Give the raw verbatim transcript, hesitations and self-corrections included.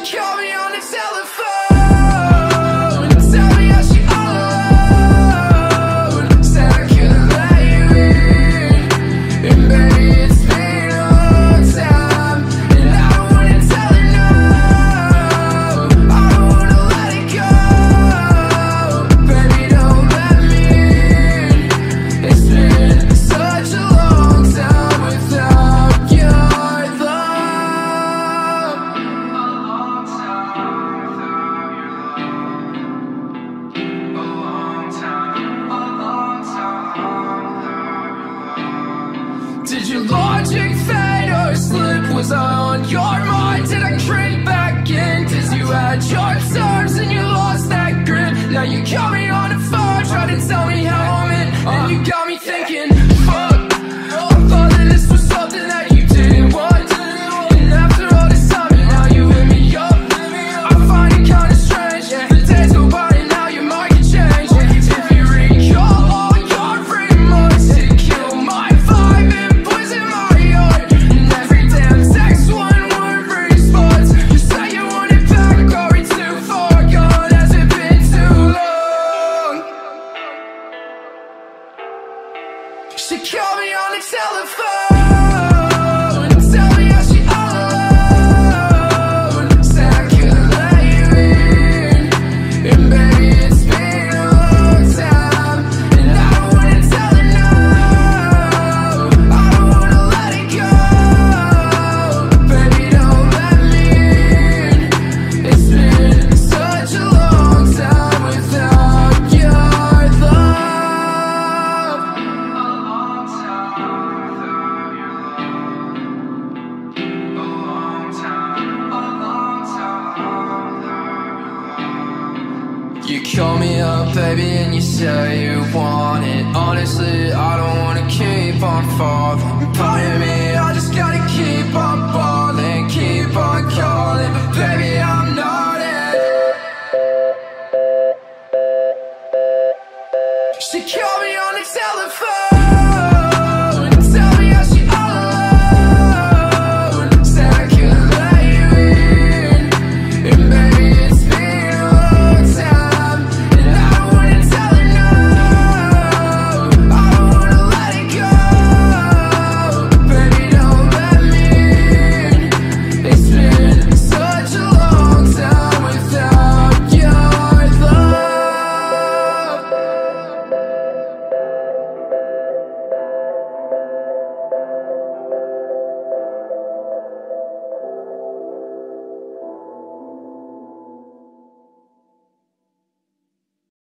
called me on the telephone and tell me how she all alone. Said I couldn't let you in, and baby it's been a long time, and I don't wanna tell her no, I don't wanna let it go. Baby don't let me in, it's been such a long time without your love. Did your logic fade or slip? Was I on your mind? Did I creep back in? Cause you had your terms and you lost that grin. Now you call me on the phone, try to tell me how I'm in, and you got me thinking, fuck, I thought that this was something that you didn't want, and after all this time and now you hit me up, I find it kinda strange. The days go by and now your mind can change. If you recall all your remarks, it killed my vibe and poison my heart, and every damn text one word response. You say you want it back, are we too far gone? Has it been too long? She called me on the telephone and tell me how she all alone. Said I couldn't let you in, and baby it's been a long time, and I don't wanna tell her no, I don't wanna let it go. Baby don't let me in, it's been such a long time without your love. You call me up, baby, and you say you want it. Honestly, I don't wanna keep on falling. Part of me, I just gotta keep on balling, keep on calling, but baby, I'm not it. She called me on the telephone